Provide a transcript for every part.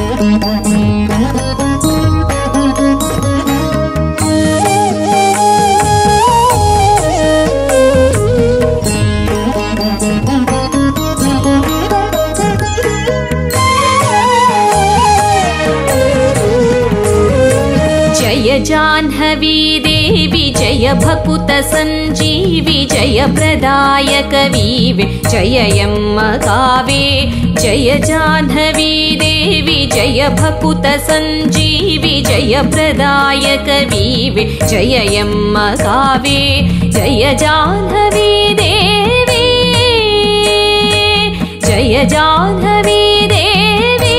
जय जाह्नवी देवी जय भकुत संजीवी जय प्रदायक वीवे जय यम्म कावे जय जाह्नवी देवी जय भकुत संजीवी जय प्रदायक वीवे जय यम्म कावे जय जाह्नवी देवी जय जाह्नवी देवी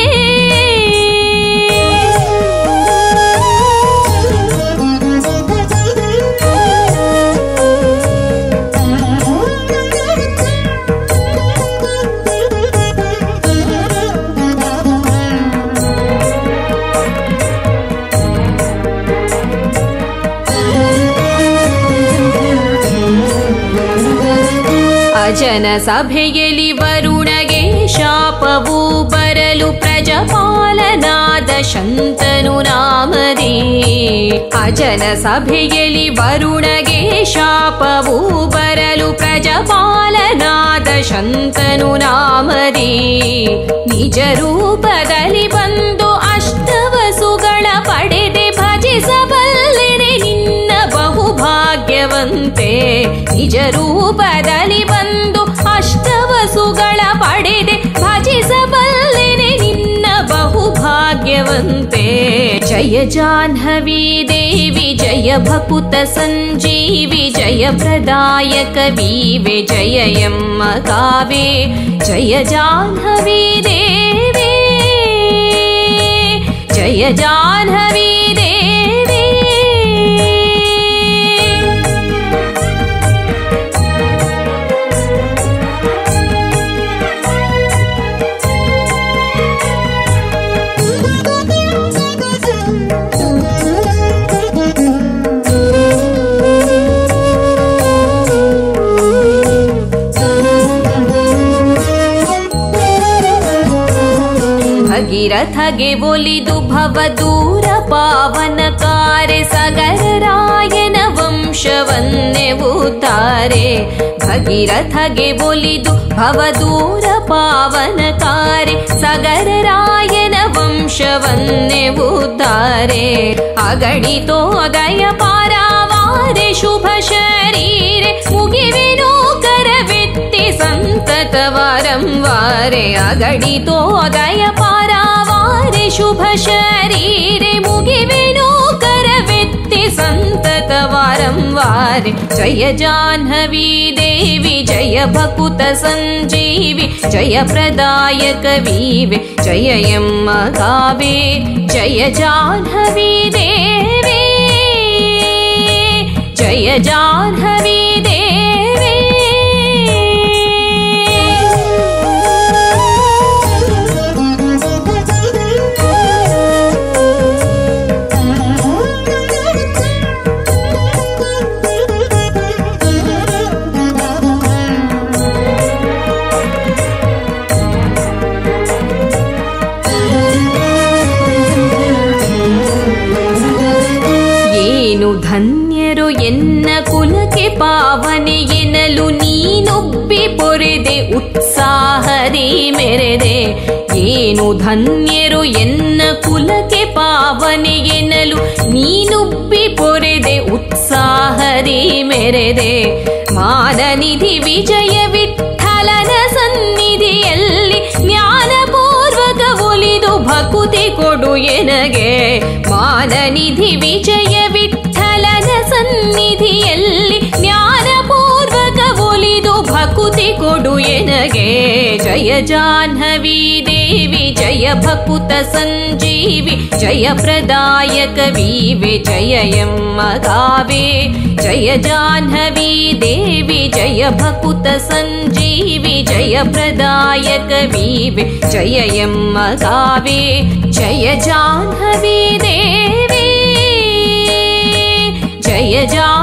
ಅಜನ ಸಭೆಯಲ್ಲಿ ವರುಣಗೆ ಶಾಪವು ಬರಲು ಪ್ರಜಪಾಲನಾದ ಶಂತನು ನಾಮದಿ ಅಜನ ಸಭೆಯಲ್ಲಿ ವರುಣಗೆ ಶಾಪವು ಬರಲು ಪ್ರಜಪಾಲನಾದ ಶಂತನು ನಾಮದಿ ನಿಜ ರೂಪದಲ್ಲಿ ಬಂದು ಅಷ್ಟವಸುಗಳ ಪಡೆದೆ ಭಜಿಸಬಲ್ಲೆನೆ ನಿನ್ನ ಬಹುಭಾಗ್ಯವಂತೆ ನಿಜ ರೂಪದಲ್ಲಿ ಬಂದು ಅಷ್ಟವಸುಗಳ ಪಡೆದೆ ಭಜಿಸಬಲ್ಲೆನೆ ನಿನ್ನ ಬಹುಭಾಗ್ಯವಂತೆ ಜಯ ಜಾಹ್ನವಿ ದೇವಿ ಜಯ ಭಕುತ ಸಂಜೀವಿ ಜಯ ಪ್ರದಾಯಕ ವೀವೆ ಜಯ ಯಮ್ಮ ಕಾವೆ ಜಯ ಜಾಹ್ನವಿ ದೇವಿ ಜಯ ಜಾಹ್ನವಿ ದೇವಿ ಭಗೀರಥಗೆ ಒಲಿದು ಭವದೂರ ಪಾವನಕಾರೆ ಸಗರರಾಯನ ವಂಶವನ್ನೆವುತ್ತಾರೆ ಭಗೀರಥಗೆ ಒಲಿದು ಭವದೂರ ಪಾವನಕಾರೆ ಸಗರರಾಯನ ವಂಶವನ್ನೆವುತ್ತಾರೆ ಅಗಣಿತೋದಯ ಪಾರಾವಾರೆ ಶುಭ ಶರೀರೆ ಮುಗಿವೆನೋ ಕರವೆತ್ತಿ ಸಂತತ ವಾರಂವಾರೆ ಅಗಣಿತೋದಯ ಪಾರಾವಾರೆ ಶುಭ ಶರೀರೆ ಮುಗಿವೆನೋ ಕರವೆತ್ತಿ ಸಂತತ ವಾರಂವಾರೆ ಜಯ ಜಾಹ್ನವಿ ದೇವಿ ಜಯ ಭಕುತ ಸಂಜೀವಿ ಜಯ ಪ್ರದಾಯಕ ವೀವೆ ಜಯ ಯಮ್ಮ ಕಾವೆ ಜಯ ಜಾಹ್ನವಿ ದೇವಿ ಜಯ ಜಾಹ್ನವಿ ದೇವಿ ಧನ್ಯರು ಎನ್ನ ಕುಲಕ್ಕೆ ಪಾವನೆ ಎನ್ನಲು ನೀನೊಬ್ಬಿ ಪೊರೆದೆ ಉತ್ಸಾಹದಿ ಮೆರೆದೆ ಏನು ಧನ್ಯರು ಎನ್ನ ಕುಲಕ್ಕೆ ಪಾವನೆ ಎನ್ನಲು ನೀನುಬ್ಬಿ ಪೊರೆದೆ ಉತ್ಸಾಹದಿ ಮೆರೆದೆ ಮಾನನಿಧಿ ವಿಜಯ ವಿಠಲನ ಸನ್ನಿಧಿಯಲ್ಲಿ ಜ್ಞಾನಪೂರ್ವಕ ಒಲಿದು ಭಕುತಿ ಕೊಡು ಎನಗೆ ಮಾನನಿಧಿ ವಿಜಯ ವಿಠಲನ ಸನ್ನಿಧಿಯಲ್ಲಿ ಜ್ಞಾನಪೂರ್ವಕ ಒಲಿದು ಭಕುತಿ ಕೊಡು ಎನಗೆ ಜಯ ಜಾಹ್ನವಿ ದೇವಿ ಜಯ ಭಕುತ ಸಂಜೀವಿ ಜಯ ಪ್ರದಾಯಕ ವೀವೆ ಜಯ ಯಮ್ಮ ಕಾವೆ ಜಯ ಜಾಹ್ನವಿ ದೇವಿ ಜಯ ಭಕುತ ಸಂಜೀವಿ ಜಯ ಪ್ರದಾಯಕ ವೀವೆ ಜಯ ಯಮ್ಮ ಕಾವೆ ಜಯ ಜಾಹ್ನವಿ ದೇವಿ ಜಯ